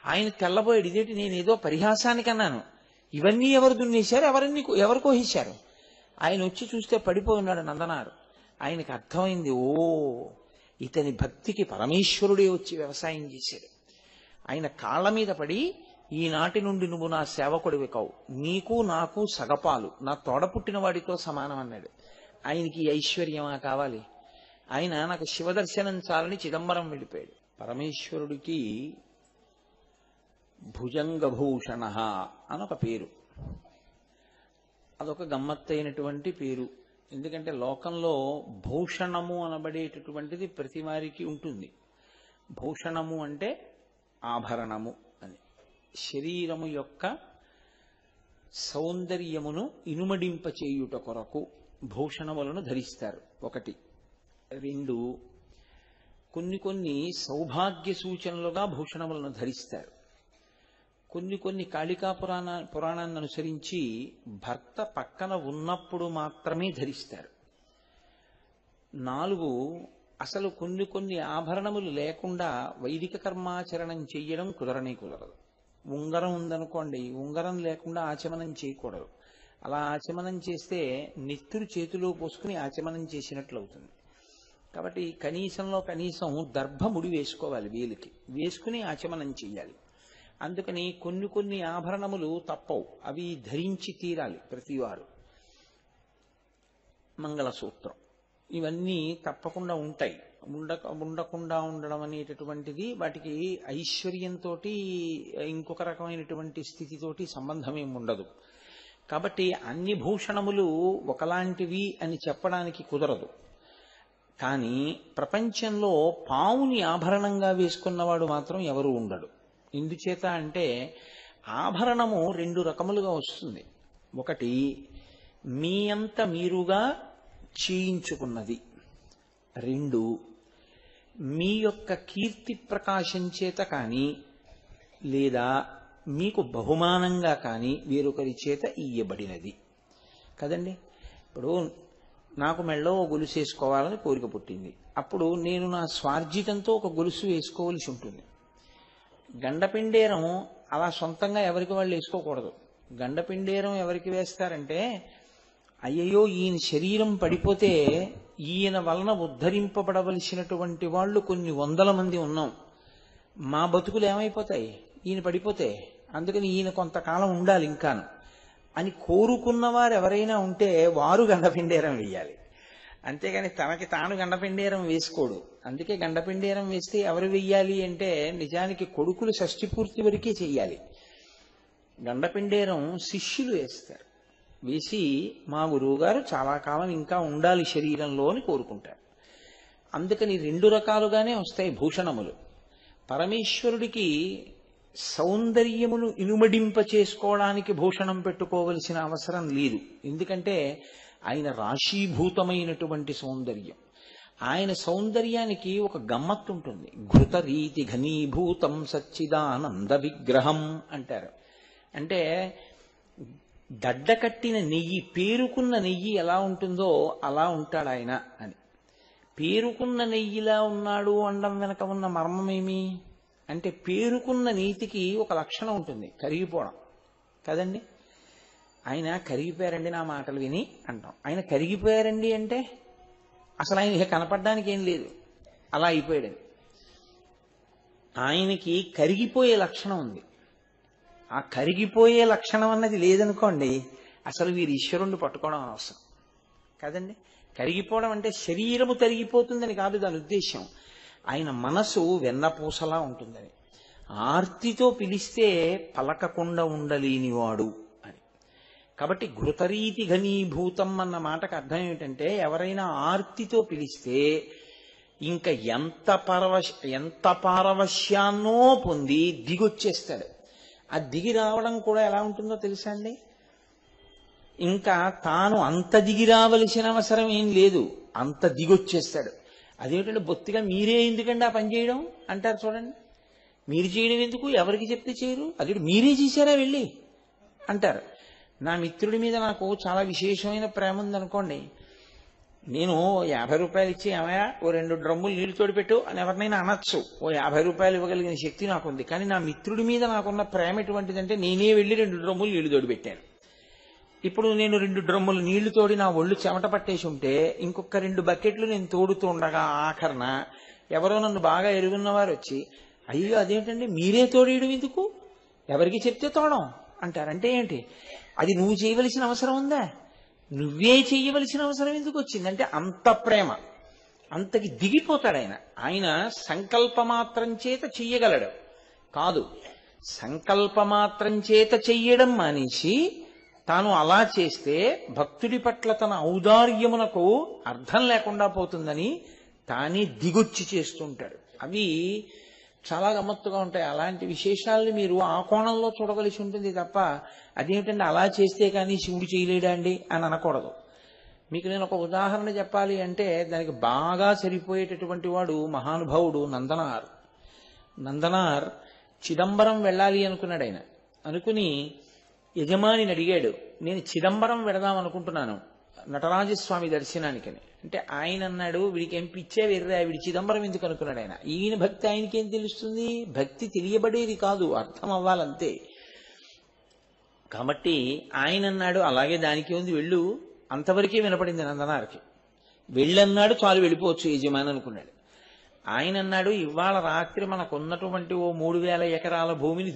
ఆయన తెల్లబోయాడు, ఇదేంటి నేను ఏదో పరిహాసానికి అన్నాను, ఇవన్నీ ఎవరు దున్నేశారు, ఎవరు కోహించారు? ఆయన వచ్చి చూస్తే పడిపోయి ఉన్నాడు నందనారు. ఆయనకు అర్థమైంది, ఓ ఇతని భక్తికి పరమేశ్వరుడే వచ్చి వ్యవసాయం చేశాడు. ఆయన కాళ్ళ మీద పడి, ఈనాటి నుండి నువ్వు నా సేవకుడివి కావు, నీకు నాకు సగపాలు, నా తోడ పుట్టిన వాడితో సమానం అన్నాడు. ఆయనకి ఐశ్వర్యమా కావాలి? ఆయన నాకు శివదర్శనం చాలని చిదంబరం వెళ్ళిపోయాడు. పరమేశ్వరుడికి భుజంగభూషణ అని ఒక పేరు. అదొక గమ్మత్తైనటువంటి పేరు. ఎందుకంటే లోకంలో భూషణము అనబడేటటువంటిది ప్రతి వారికి ఉంటుంది. భూషణము అంటే ఆభరణము అని. శరీరము యొక్క సౌందర్యమును ఇనుమడింపచేయుట కొరకు భూషణములను ధరిస్తారు. ఒకటి. రెండు, కొన్ని సౌభాగ్య సూచనలుగా భూషణములను ధరిస్తారు. కొన్ని కాళికా పురాణాన్ని అనుసరించి భర్త పక్కన ఉన్నప్పుడు మాత్రమే ధరిస్తారు. 4, అసలు కొన్ని ఆభరణములు లేకుండా వైదిక కర్మాచరణం చెయ్యడం కుదరదు. ఉంగరం ఉందనుకోండి, ఉంగరం లేకుండా ఆచమనం చేయకూడదు. అలా ఆచమనం చేస్తే నెత్తురు చేతిలో పోసుకుని ఆచమనం చేసినట్లు అవుతుంది. కాబట్టి కనీసం దర్భముడి వేసుకోవాలి, వేలికి వేసుకుని ఆచమనం చెయ్యాలి. అందుకని కొన్ని ఆభరణములు తప్పవు, అవి ధరించి తీరాలి ప్రతివారు. మంగళసూత్రం ఇవన్నీ తప్పకుండా ఉంటాయి. ఉండకుండా ఉండడం అనేటటువంటిది వాటికి ఐశ్వర్యంతో ఇంకొక రకమైనటువంటి స్థితితోటి సంబంధం ఏమి ఉండదు. కాబట్టి అన్ని భూషణములు ఒకలాంటివి అని చెప్పడానికి కుదరదు. కానీ ప్రపంచంలో పావుని ఆభరణంగా వేసుకున్నవాడు మాత్రం ఎవరు ఉండడు. ఎందుచేత అంటే ఆభరణము 2 రకములుగా వస్తుంది. ఒకటి మీ అంత మీరుగా చేయించుకున్నది. 2, మీ యొక్క కీర్తి ప్రకాశం చేత కానీ లేదా మీకు బహుమానంగా కానీ వేరొకరి చేత ఇయ్యబడినది కదండి. ఇప్పుడు నాకు మెళ్ళో గొలుసు వేసుకోవాలని కోరిక పుట్టింది. అప్పుడు నేను నా స్వార్జితంతో ఒక గొలుసు వేసుకోవలసి ఉంటుంది. గండపిండేరం అలా సొంతంగా ఎవరికి వాళ్ళు వేసుకోకూడదు. గండపిండేరం ఎవరికి వేస్తారంటే, అయ్యయ్యో ఈయన శరీరం పడిపోతే ఈయన వలన ఉద్ధరింపబడవలసినటువంటి వాళ్ళు కొన్ని 100 మంది ఉన్నాం, మా బతుకులు ఏమైపోతాయి ఈయన పడిపోతే, అందుకని ఈయన కొంతకాలం ఉండాలి ఇంకాను అని కోరుకున్నవారు ఎవరైనా ఉంటే వారు గండపిండేరం వేయాలి. అంతేగాని తనకి తాను గండపిండేరం వేసుకోడు. అందుకే గండపిండేరం వేస్తే ఎవరు వెయ్యాలి అంటే నిజానికి కొడుకులు షష్ఠి పూర్తి వరకే చెయ్యాలి. గండపిండేరం శిష్యులు వేస్తారు. వేసి మా గురువు గారు చాలా కాలం ఇంకా ఉండాలి శరీరంలో అని కోరుకుంటారు. అందుకని 2 రకాలుగానే వస్తాయి భూషణములు. పరమేశ్వరుడికి సౌందర్యమును ఇనుమడింప చేసుకోవడానికి భూషణం పెట్టుకోవలసిన అవసరం లేదు. ఎందుకంటే ఆయన రాశీభూతమైనటువంటి సౌందర్యం. ఆయన సౌందర్యానికి ఒక గమ్మత్తు ఉంటుంది. ఘృతరీతి ఘనీభూతం సచ్చిదానంద విగ్రహం అంటారు. అంటే గడ్డ కట్టిన నెయ్యి, పేరుకున్న నెయ్యి ఎలా ఉంటుందో అలా ఉంటాడు ఆయన అని. పేరుకున్న నెయ్యిలా ఉన్నాడు అనడం వెనక ఉన్న మర్మమేమి అంటే, పేరుకున్న నీతికి ఒక లక్షణం ఉంటుంది, కరిగిపోవడం కదండి. ఆయన కరిగిపోయారండి నా మాటలు విని అంటాం. ఆయన కరిగిపోయారండి అంటే అసలు ఆయన కనపడడానికి ఏం లేదు, అలా అయిపోయాడని. ఆయనకి కరిగిపోయే లక్షణం ఉంది. ఆ కరిగిపోయే లక్షణం అన్నది లేదనుకోండి, అసలు వీరు ఈశ్వరుణ్ణి పట్టుకోవడం అవసరం కదండి. కరిగిపోవడం అంటే శరీరము తరిగిపోతుందని కాదు దాని ఉద్దేశం. ఆయన మనసు వెన్నపూసలా ఉంటుందని. ఆర్తితో పిలిస్తే పలకకుండా ఉండలేనివాడు అని. కాబట్టి ఘృతరీతి ఘనీభూతం అన్న మాటకు అర్థం ఏమిటంటే, ఎవరైనా ఆర్తితో పిలిస్తే ఇంకా ఎంత పారవశ్యాన్నో పొంది దిగొచ్చేస్తాడు. ఆ దిగి రావడం కూడా ఎలా ఉంటుందో తెలుసా అండి. ఇంకా తాను అంత దిగి రావలసిన అవసరం ఏం లేదు, అంత దిగొచ్చేస్తాడు. అదేమిటంటే బొత్తిగా మీరే ఎందుకండి ఆ పని చేయడం అంటారు చూడండి. మీరు చేయడం ఎందుకు, ఎవరికి చెప్తే చేయరు, అది మీరే చేశారా వెళ్ళి అంటారు. నా మిత్రుడి మీద నాకు చాలా విశేషమైన ప్రేమ ఉందనుకోండి, నేను 50 రూపాయలు ఇచ్చి ఏమయ్యా ఓ 2 డ్రమ్ములు నీళ్లు తోడిపెట్టు అని ఎవరినైనా అనొచ్చు. ఓ 50 రూపాయలు ఇవ్వగలిగిన శక్తి నాకుంది. కానీ నా మిత్రుడి మీద నాకున్న ప్రేమ ఎటువంటిదంటే నేనే వెళ్ళి 2 డ్రమ్ములు నీళ్లు తోడిపెట్టాను. ఇప్పుడు నేను 2 డ్రమ్ములు నీళ్లు తోడి నా ఒళ్ళు చెమట పట్టేసి ఉంటే ఇంకొక 2 బకెట్లు నేను తోడుతూ ఉండగా ఆఖరణ ఎవరో నన్ను బాగా ఎరుగున్నవారు వచ్చి, అయ్యో అదేంటండి మీరే తోడేయడం ఎందుకు, ఎవరికి చెప్తే తోడం అంటారంటే ఏంటి? అది నువ్వు చేయవలసిన అవసరం ఉందా? నువ్వే చేయవలసిన అవసరం ఎందుకు వచ్చిందంటే అంత ప్రేమ, అంతకి దిగిపోతాడు ఆయన. ఆయన సంకల్పమాత్రం చేత చెయ్యగలడు కాదు, సంకల్పమాత్రం చేత చెయ్యడం మానేసి తాను అలా చేస్తే భక్తుడి పట్ల తన ఔదార్యమునకు అర్థం లేకుండా పోతుందని తానే దిగొచ్చి చేస్తుంటాడు. అవి చాలా గమ్మత్తుగా ఉంటాయి. అలాంటి విశేషాలని మీరు ఆ కోణంలో చూడవలసి ఉంటుంది తప్ప అదేమిటంటే అలా చేస్తే కానీ శివుడు చేయలేడా అండి అని అనకూడదు. మీకు నేను ఒక ఉదాహరణ చెప్పాలి అంటే దానికి బాగా సరిపోయేటటువంటి వాడు మహానుభావుడు నందనార్. నందనార్ చిదంబరం వెళ్ళాలి అనుకున్నాడు. ఆయన అనుకుని యజమానిని అడిగాడు, నేను చిదంబరం వెళదాం అనుకుంటున్నాను నటరాజస్వామి దర్శనానికని. అంటే ఆయన అన్నాడు, వీడికి ఏం పిచ్చే వెర్రా, వీడి చిదంబరం ఎందుకు అనుకున్నాడు ఆయన. ఈయన భక్తి ఆయనకేం తెలుస్తుంది? భక్తి తెలియబడేది కాదు, అర్థం అవ్వాలంతే. కాబట్టి ఆయన అన్నాడు అలాగే దానికి ఉంది వెళ్ళు. అంతవరకే వినపడింది నందనార్కి. వెళ్ళన్నాడు చాలు వెళ్ళిపోవచ్చు యజమాని అనుకున్నాడు. ఆయన అన్నాడు ఇవాళ రాత్రి మనకున్నటువంటి ఓ 3000 ఎకరాల భూమిని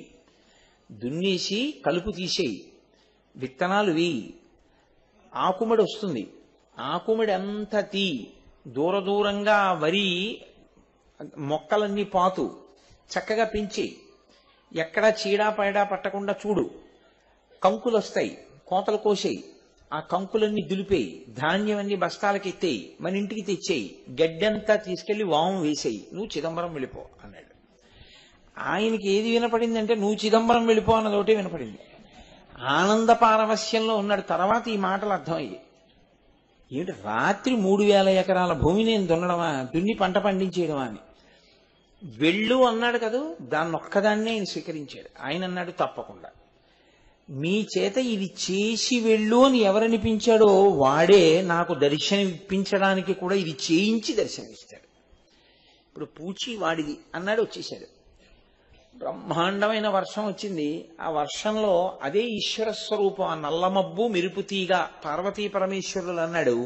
దున్నేసి కలుపు తీసేయి, విత్తనాలు వేయి, ఆకుమడి వస్తుంది, ఆకుమడి అంతా తీ, దూరంగా వరి మొక్కలన్నీ పాతు చక్కగా పెంచి, ఎక్కడా చీడా పైడా పట్టకుండా చూడు, కంకులు వస్తాయి కోతలు కోసేయి, ఆ కంకులన్నీ దులిపేయి, ధాన్యం అన్ని బస్తాలకి ఎత్తేయి, మన ఇంటికి తెచ్చేయి, గడ్డంతా తీసుకెళ్లి వాము వేసేయి, నువ్వు చిదంబరం వెళ్ళిపో అన్నాడు. ఆయనకి ఏది వినపడిందంటే నువ్వు చిదంబరం వెళ్ళిపో అన్నదోటే వినపడింది. ఆనంద పారవస్యంలో ఉన్నాడు. తర్వాత ఈ మాటలు అర్థమయ్యాయి. ఏమిటి రాత్రి 3000 ఎకరాల భూమి నేను దున్నడమా, దున్ని పంట పండించేయడమా అని. వెళ్ళు అన్నాడు కదా, దాన్ని ఒక్కదాన్నే ఆయన స్వీకరించాడు. ఆయన అన్నాడు తప్పకుండా మీ చేత ఇది చేసి వెళ్ళు అని ఎవరనిపించాడో వాడే నాకు దర్శనం ఇప్పించడానికి కూడా ఇది చేయించి దర్శనమిస్తాడు. ఇప్పుడు పూచి వాడిది అన్నాడు, వచ్చేశాడు. బ్రహ్మాండమైన వర్షం వచ్చింది. ఆ వర్షంలో అదే ఈశ్వర స్వరూపం, ఆ నల్లమబ్బు మెరుపుతీగా పార్వతీ పరమేశ్వరులు అన్నాడు.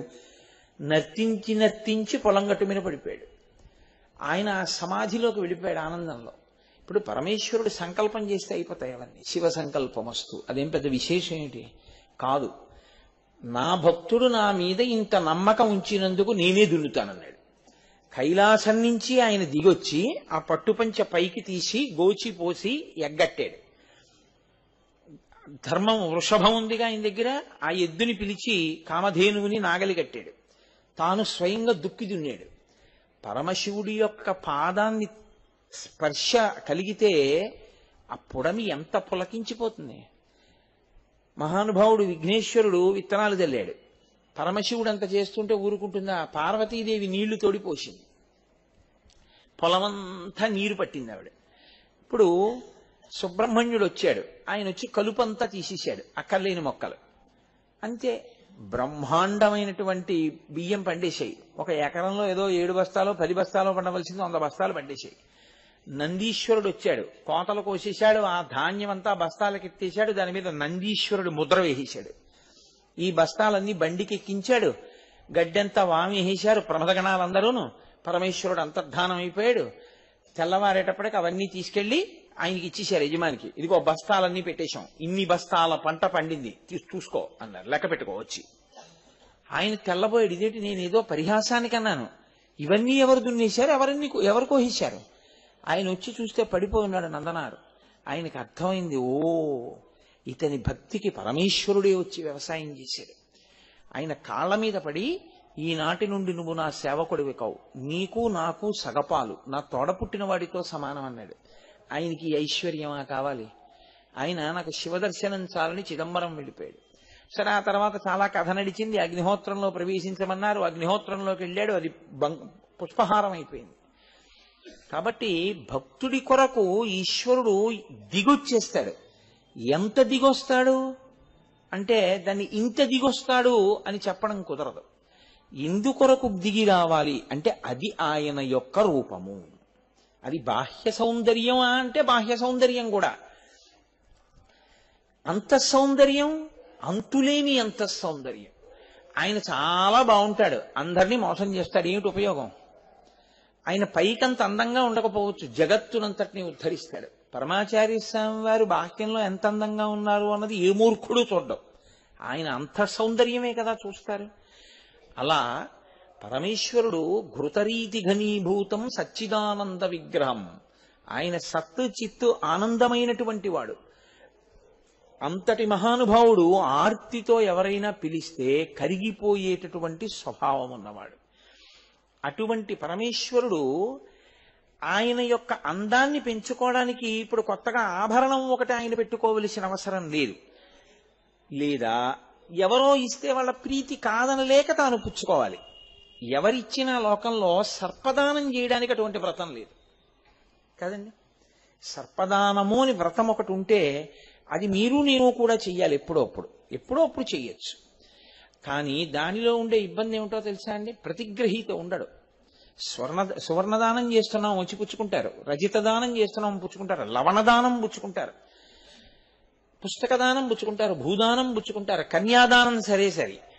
నర్తించి పొలం గట్టు మీద పడిపోయాడు. ఆయన సమాధిలోకి వెళ్ళిపోయాడు ఆనందంలో. ఇప్పుడు పరమేశ్వరుడు సంకల్పం చేస్తే అయిపోతాయి అవన్నీ. శివ సంకల్పమస్తు, అదేం పెద్ద విశేషం ఏంటి కాదు. నా భక్తుడు నా మీద ఇంత నమ్మకం ఉంచినందుకు నేనే దున్నుతానన్నాడు. కైలాసం నుంచి ఆయన దిగొచ్చి ఆ పట్టుపంచ పైకి తీసి గోచి పోసి ఎగ్గట్టాడు. ధర్మం వృషభం ఉందిగా ఆయన దగ్గర, ఆ ఎద్దుని పిలిచి కామధేనువుని నాగలి కట్టాడు. తాను స్వయంగా దుక్కి దున్నాడు. పరమశివుడి యొక్క పాదాన్ని స్పర్శ కలిగితే ఆ పుడమి ఎంత పులకించిపోతుంది. మహానుభావుడు విఘ్నేశ్వరుడు విత్తనాలు చల్లాడు. పరమశివుడు అంత చేస్తుంటే ఊరుకుంటుందా? పార్వతీదేవి నీళ్లు తోడిపోసింది, పొలమంతా నీరు పట్టింది ఆవిడ. ఇప్పుడు సుబ్రహ్మణ్యుడు వచ్చాడు, ఆయన వచ్చి కలుపంతా తీసేశాడు, అక్కర్లేని మొక్కలు అంతే. బ్రహ్మాండమైనటువంటి బియ్యం పండేశాయి. ఒక ఎకరంలో ఏదో 7 బస్తాలో 10 బస్తాలో పండవలసింది 100 బస్తాలు పండేశాయి. నందీశ్వరుడు వచ్చాడు, కోతలు కోసేశాడు, ఆ ధాన్యం అంతా బస్తాలకు ఎత్తేశాడు, దాని మీద నందీశ్వరుడు ముద్ర వేసేశాడు. ఈ బస్తాలన్నీ బండికి ఎక్కించాడు, గడ్డంతా వామి వేశారు ప్రమదగణాలందరూను. పరమేశ్వరుడు అంతర్ధానం అయిపోయాడు. తెల్లవారేటప్పటికి అవన్నీ తీసుకెళ్లి ఆయనకి ఇచ్చేశారు యజమానికి. ఇదిగో బస్తాలన్నీ పెట్టేశాం, ఇన్ని బస్తాల పంట పండింది, చూసుకో అన్నారు, లెక్క పెట్టుకోవచ్చి. ఆయన తెల్లబోయాడు, ఇదేంటి నేను ఏదో పరిహాసానికి అన్నాను, ఇవన్నీ ఎవరు దున్నేశారు, ఎవరు కోసేశారు? ఆయన వచ్చి చూస్తే పడిపోయి ఉన్నాడు నందనారు. ఆయనకు అర్థమైంది, ఓ ఇతని భక్తికి పరమేశ్వరుడే వచ్చి వ్యవసాయం చేశాడు. ఆయన కాళ్ల మీద పడి, ఈనాటి నుండి నువ్వు నా సేవకుడివి కావు, నీకు నాకు సగపాలు, నా తోడ పుట్టిన వాడితో సమానం అన్నాడు. ఆయనకి ఐశ్వర్యమా కావాలి? ఆయన నాకు శివదర్శనం చాలని చిదంబరం వెళ్ళిపోయాడు. సరే, ఆ తర్వాత చాలా కథ నడిచింది. అగ్నిహోత్రంలో ప్రవేశించమన్నారు, అగ్నిహోత్రంలోకి వెళ్ళాడు, అది పుష్పహారం అయిపోయింది. కాబట్టి భక్తుడి కొరకు ఈశ్వరుడు దిగొచ్చేస్తాడు. ఎంత దిగొస్తాడు అంటే దాన్ని ఇంత దిగొస్తాడు అని చెప్పడం కుదరదు. ఎందుకొరకు దిగి రావాలి అంటే అది ఆయన యొక్క రూపము. అది బాహ్య సౌందర్యం అంటే బాహ్య సౌందర్యం కూడా. అంతఃసౌందర్యం అంతులేని అంతఃసౌందర్యం. ఆయన చాలా బాగుంటాడు, అందరినీ మోసం చేస్తాడు, ఏమిటి ఉపయోగం? ఆయన పైకంత అందంగా ఉండకపోవచ్చు, జగత్తునంతటిని ఉద్ధరిస్తాడు. పరమాచార్య స్వామి వారు బాహ్యంలో ఎంత అందంగా ఉన్నారు అన్నది ఏ మూర్ఖుడు చూడ్డం, ఆయన అంతఃసౌందర్యమే కదా చూస్తారు. అలా పరమేశ్వరుడు ఘృతరీతి ఘనీభూతం సచ్చిదానంద విగ్రహం. ఆయన సత్తు చిత్తు ఆనందమైనటువంటి వాడు. అంతటి మహానుభావుడు ఆర్తితో ఎవరైనా పిలిస్తే కరిగిపోయేటటువంటి స్వభావం ఉన్నవాడు. అటువంటి పరమేశ్వరుడు ఆయన యొక్క అందాన్ని పెంచుకోవడానికి ఇప్పుడు కొత్తగా ఆభరణం ఒకటి ఆయన పెట్టుకోవలసిన అవసరం లేదు. లేదా ఎవరో ఇస్తే వాళ్ళ ప్రీతి కాదనలేక తాను పుచ్చుకోవాలి. ఎవరిచ్చినా లోకంలో సర్పదానం చేయడానికి అటువంటి వ్రతం లేదు కదండి. సర్పదానము అని వ్రతం ఒకటి ఉంటే అది మీరు నేను కూడా చెయ్యాలి, ఎప్పుడో అప్పుడు చెయ్యొచ్చు. కానీ దానిలో ఉండే ఇబ్బంది ఏమిటో తెలుసా అండి? ప్రతిగ్రహీత ఉండడు. సువర్ణదానం చేస్తున్నాం వచ్చి పుచ్చుకుంటారు, రజిత దానం చేస్తున్నాం పుచ్చుకుంటారు, లవణదానం పుచ్చుకుంటారు, పుస్తకదానం పుచ్చుకుంటారు, భూదానం పుచ్చుకుంటారు, కన్యాదానం సరే.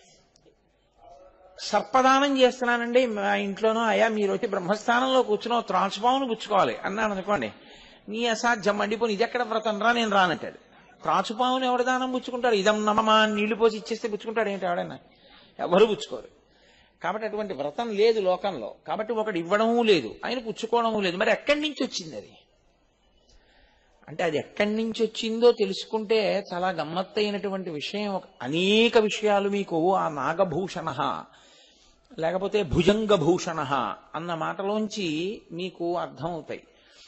సర్పదానం చేస్తున్నానండి మా ఇంట్లోనో, అయ్యా మీరు వచ్చి బ్రహ్మస్థానంలో కూర్చున్నో త్రాచుపామును పుచ్చుకోవాలి అన్నాను అనుకోండి, నీ అసాధ్యం మండిపోని, ఇది ఎక్కడ వ్రతం రా, నేను రానంటాడు. త్రాచుపామును ఎవడు దానం పుచ్చుకుంటారు? ఇదం నమమా నీళ్లు పోసి ఇచ్చేస్తే పుచ్చుకుంటాడు ఏంటి ఎవడైనా? ఎవరు పుచ్చుకోరు. కాబట్టి అటువంటి వ్రతం లేదు లోకంలో. కాబట్టి ఒకటి ఇవ్వడము లేదు, ఆయన పుచ్చుకోవడము లేదు. మరి ఎక్కడి నుంచి వచ్చింది అది? అంటే అది ఎక్కడి నుంచి వచ్చిందో తెలుసుకుంటే చాలా గమ్మత్తైనటువంటి విషయం. అనేక విషయాలు మీకు ఆ నాగభూషణ లేకపోతే భుజంగభూషణ అన్న మాటలోంచి మీకు అర్థమవుతాయి.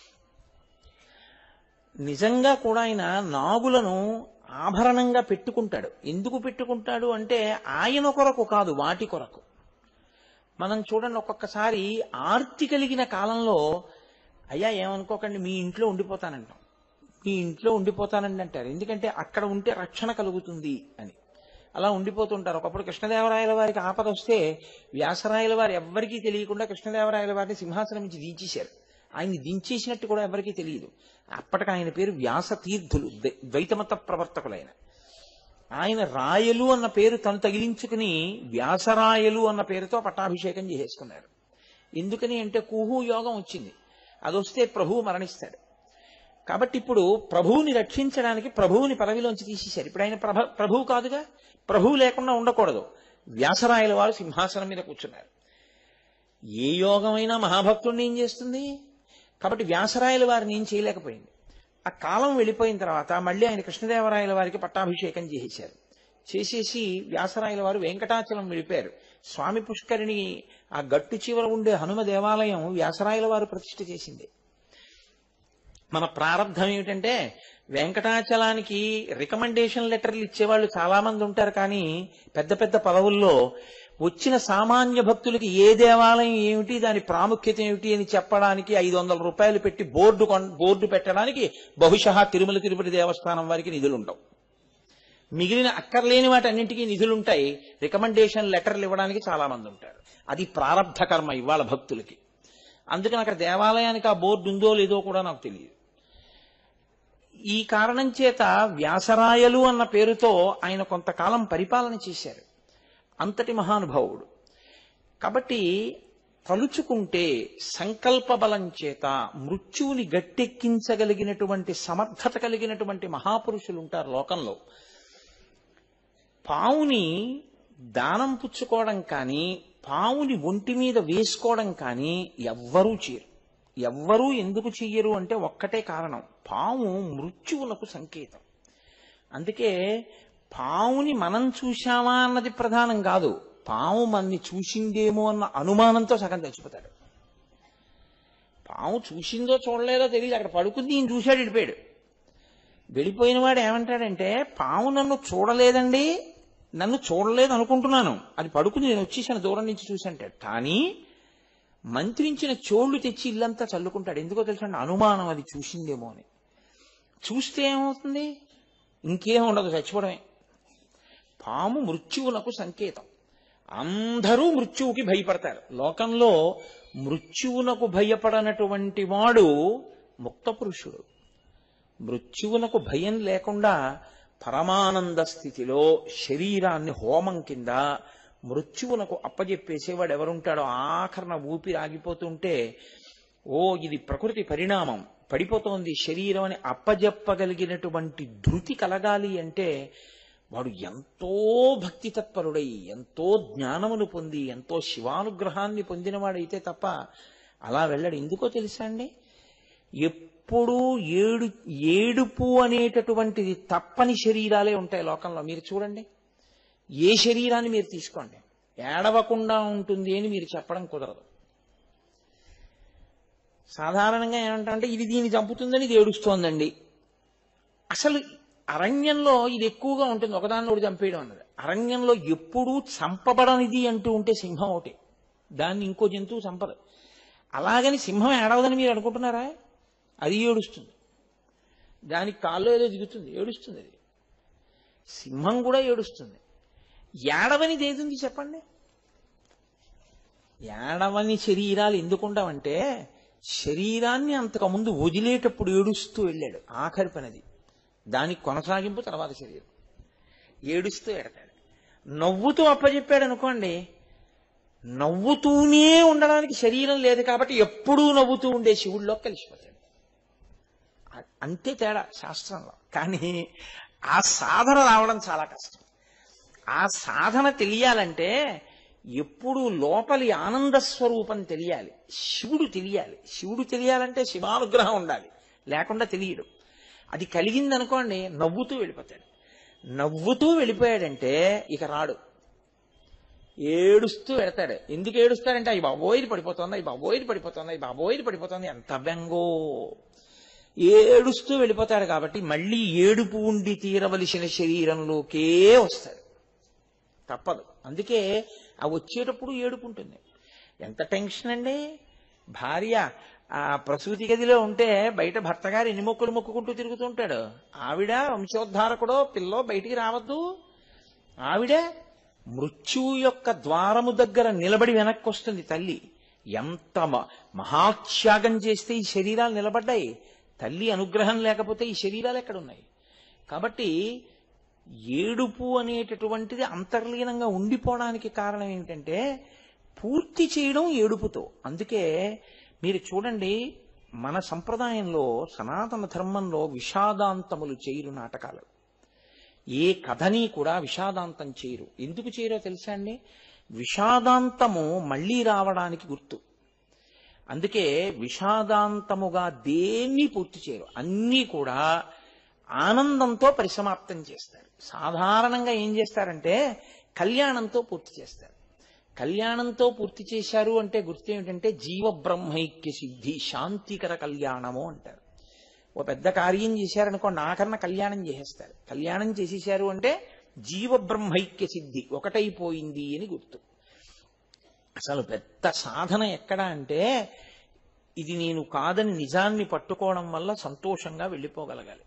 నిజంగా కూడా ఆయన నాగులను ఆభరణంగా పెట్టుకుంటాడు. ఎందుకు పెట్టుకుంటాడు అంటే ఆయన కొరకు కాదు, వాటి కొరకు. మనం చూడండి, ఒక్కొక్కసారి ఆర్తి కలిగిన కాలంలో అయ్యా ఏమనుకోకండి మీ ఇంట్లో ఉండిపోతానంటాం, మీ ఇంట్లో ఉండిపోతానండి అంటారు. ఎందుకంటే అక్కడ ఉంటే రక్షణ కలుగుతుంది అని అలా ఉండిపోతుంటారు. ఒకప్పుడు కృష్ణదేవరాయల వారికి ఆపద వస్తే వ్యాసరాయల వారు ఎవ్వరికీ తెలియకుండా కృష్ణదేవరాయల వారిని సింహాసనం నుంచి దించేశారు. ఆయన్ని దించేసినట్టు కూడా ఎవరికీ తెలియదు. అప్పటికి ఆయన పేరు వ్యాసతీర్థులు, ద్వైతమత ప్రవర్తకులైన ఆయన. రాయలు అన్న పేరు తను తగిలించుకుని వ్యాసరాయలు అన్న పేరుతో పట్టాభిషేకం చేసేసుకున్నారు. ఎందుకని అంటే కుహు యోగం వచ్చింది, అదొస్తే ప్రభువు మరణిస్తాడు. కాబట్టి ఇప్పుడు ప్రభువుని రక్షించడానికి ప్రభువుని పదవిలోంచి తీసేశారు. ఇప్పుడు ఆయన ప్రభువు కాదుగా, ప్రభువు లేకుండా ఉండకూడదు. వ్యాసరాయల వారు సింహాసనం మీద కూర్చున్నారు. ఏ యోగమైనా మహాభక్తుడిని ఏం చేస్తుంది? కాబట్టి వ్యాసరాయల వారిని ఏం చేయలేకపోయింది. ఆ కాలం వెళ్ళిపోయిన తర్వాత మళ్ళీ ఆయన కృష్ణదేవరాయల వారికి పట్టాభిషేకం చేసేశారు. చేసేసి వ్యాసరాయల వారు వెంకటాచలం వెళ్ళిపోయారు. స్వామి పుష్కరిణి ఆ గట్టు చివర ఉండే హనుమ దేవాలయం వ్యాసరాయల వారు ప్రతిష్ఠ చేసింది. మన ప్రారంధం ఏమిటంటే వెంకటాచలానికి రికమెండేషన్ లెటర్లు ఇచ్చేవాళ్ళు చాలా మంది ఉంటారు, కానీ పెద్ద పెద్ద పదవుల్లో వచ్చిన సామాన్య భక్తులకి ఏ దేవాలయం ఏమిటి, దాని ప్రాముఖ్యత ఏమిటి అని చెప్పడానికి 500 రూపాయలు పెట్టి బోర్డు పెట్టడానికి బహుశా తిరుమల తిరుపతి దేవస్థానం వారికి నిధులుంటావు. మిగిలిన అక్కర్లేని వాటి అన్నింటికీ నిధులుంటాయి, రికమెండేషన్ లెటర్లు ఇవ్వడానికి చాలా మంది ఉంటారు. అది ప్రారబ్ధ కర్మ ఇవాళ భక్తులకి. అందుకని అక్కడ దేవాలయానికి ఆ బోర్డు ఉందో లేదో కూడా నాకు తెలియదు. ఈ కారణం చేత వ్యాసరాయలు అన్న పేరుతో ఆయన కొంతకాలం పరిపాలన చేశారు. అంతటి మహానుభావుడు. కాబట్టి తలుచుకుంటే సంకల్ప బలం చేత మృత్యువుని గట్టెక్కించగలిగినటువంటి సమర్థత కలిగినటువంటి మహాపురుషులు ఉంటారు లోకంలో. పావుని దానం పుచ్చుకోవడం కానీ పావుని ఒంటి మీద వేసుకోవడం కానీ ఎవ్వరూ చేయరు. ఎవ్వరూ ఎందుకు చెయ్యరు అంటే ఒక్కటే కారణం, పాము మృత్యువునకు సంకేతం. అందుకే పావుని మనం చూశామా అన్నది ప్రధానం కాదు, పాము మనని చూసిందేమో అన్న అనుమానంతో సగం చచ్చిపోతాడు. పాము చూసిందో చూడలేదో తెలియదు, అక్కడ పడుకుంది, ఈయన చూశాడు, వెళ్ళిపోయాడు. వెళ్ళిపోయిన వాడు ఏమంటాడంటే పాము నన్ను చూడలేదండి, నన్ను చూడలేదు అనుకుంటున్నాను, అది పడుకుంది, నేను వచ్చేసాను, దూరం నుంచి చూసంటాడు. కానీ మంత్రించిన చోళ్లు తెచ్చి ఇల్లంతా చల్లుకుంటాడు. ఎందుకో తెలుసండి, అనుమానం అది చూసిందేమో అని. చూస్తే ఏమవుతుంది? ఇంకేం ఉండదు, చచ్చిపోవడమే. పాము మృత్యువునకు సంకేతం. అందరూ మృత్యువుకి భయపడతారు. లోకంలో మృత్యువునకు భయపడనటువంటి వాడు ముక్త పురుషుడు. మృత్యువునకు భయం లేకుండా పరమానంద స్థితిలో శరీరాన్ని హోమం కింద మృత్యువునకు అప్పజెప్పేసేవాడు ఎవరుంటాడో, ఆఖరణ ఊపిరి ఆగిపోతుంటే ఇది ప్రకృతి పరిణామం, పడిపోతోంది శరీరం అని అప్పజెప్పగలిగినటువంటి ధృతి కలగాలి అంటే వాడు ఎంతో భక్తి తత్పరుడై, ఎంతో జ్ఞానమును పొంది, ఎంతో శివానుగ్రహాన్ని పొందినవాడైతే తప్ప అలా వెళ్ళడు. ఎందుకో తెలుసా అండి? ఎప్పుడూ ఏడుపు అనేటటువంటిది తప్పని శరీరాలే ఉంటాయి లోకంలో. మీరు చూడండి, ఏ శరీరాన్ని మీరు తీసుకోండి, ఏడవకుండా ఉంటుంది అని మీరు చెప్పడం కుదరదు. సాధారణంగా ఏమంటారంటే ఇది దీన్ని చంపుతుందని ఇది ఏడుస్తోందండి. అసలు అరణ్యంలో ఇది ఎక్కువగా ఉంటుంది, ఒకదాన్ని ఒకటి చంపేయడం అన్నది. అరణ్యంలో ఎప్పుడూ చంపబడనిది అంటూ ఉంటే సింహం ఒకటి, దాన్ని ఇంకో జంతువు చంపదు. అలాగని సింహం ఏడవదని మీరు అనుకుంటున్నారా? అది ఏడుస్తుంది, దానికి కాల్లో ఏదో దిగుతుంది, ఏడుస్తుంది. అది సింహం కూడా ఏడుస్తుంది. ఏడవనిది ఏదుంది చెప్పండి? ఏడవని శరీరాలు ఎందుకుంటామంటే శరీరాన్ని అంతకుముందు వదిలేటప్పుడు ఏడుస్తూ వెళ్ళాడు, ఆఖరి పనిది. దానికి కొనసాగింపు తర్వాత శరీరం. ఏడుస్తూ ఎడతాడు. నవ్వుతూ అప్పచెప్పాడు అనుకోండి, నవ్వుతూనే ఉండడానికి శరీరం లేదు కాబట్టి ఎప్పుడూ నవ్వుతూ ఉండే శివుడిలో కలిసిపోతాడు. అంతే తేడా శాస్త్రంలో. కానీ ఆ సాధన రావడం చాలా కష్టం. ఆ సాధన తెలియాలంటే ఎప్పుడు లోపలి ఆనంద స్వరూపం తెలియాలి, శివుడు తెలియాలి. శివుడు తెలియాలంటే శివానుగ్రహం ఉండాలి, లేకుండా తెలియడు. అది కలిగిందనుకోండి నవ్వుతూ వెళ్ళిపోతాడు. నవ్వుతూ వెళ్ళిపోయాడంటే ఇక రాడు, ఏడుస్తూ వెడతాడు. ఎందుకు ఏడుస్తాడంటే అయ్యి బాబోయిది పడిపోతుంది, అయ్యి బాబోయిది పడిపోతుంది, అయ్యి బాబోయిది పడిపోతుంది, ఎంత బెంగో. ఏడుస్తూ వెళ్ళిపోతాడు కాబట్టి మళ్ళీ ఏడుపు ఉండి తీరవలసిన శరీరంలోకే వస్తాడు, తప్పదు. అందుకే ఆ వచ్చేటప్పుడు ఏడుపు ఉంటుంది. ఎంత టెన్షన్ అండి. భార్య ఆ ప్రసూతి గదిలో ఉంటే బయట భర్త గారు ఎన్ని మొక్కులు మొక్కుకుంటూ తిరుగుతుంటాడు. ఆవిడ వంశోద్ధారకుడో పిల్లో బయటికి రావద్దు. ఆవిడ మృత్యువు యొక్క ద్వారము దగ్గర నిలబడి వెనక్కి వస్తుంది తల్లి. ఎంత మహాత్యాగం చేస్తే ఈ శరీరాలు నిలబడ్డాయి. తల్లి అనుగ్రహం లేకపోతే ఈ శరీరాలు ఎక్కడున్నాయి? కాబట్టి ఏడుపు అనేటటువంటిది అంతర్లీనంగా ఉండిపోవడానికి కారణం ఏమిటంటే పూర్తి చేయడం ఏడుపుతో. అందుకే మీరు చూడండి, మన సంప్రదాయంలో సనాతన ధర్మంలో విషాదాంతములు చేయరు నాటకాలు. ఏ కథని కూడా విషాదాంతం చేయరు. ఎందుకు చేయరో తెలుసా అండి? విషాదాంతము మళ్ళీ రావడానికి గుర్తు. అందుకే విషాదాంతముగా దేన్ని పూర్తి చేయరు, అన్నీ కూడా ఆనందంతో పరిసమాప్తం చేస్తారు. సాధారణంగా ఏం చేస్తారంటే కళ్యాణంతో పూర్తి చేస్తారు. కళ్యాణంతో పూర్తి చేశారు అంటే గుర్తు ఏమిటంటే జీవబ్రహ్మైక్య సిద్ధి, శాంతికర కళ్యాణము అంటారు. ఓ పెద్ద కార్యం చేశారనుకోండి, ఆఖరణ కళ్యాణం చేసేస్తారు. కళ్యాణం చేసేశారు అంటే జీవబ్రహ్మైక్య సిద్ధి, ఒకటైపోయింది అని గుర్తు. అసలు పెద్ద సాధన ఎక్కడ అంటే ఇది నేను కాదని నిజాన్ని పట్టుకోవడం వల్ల సంతోషంగా వెళ్ళిపోగలగాలి.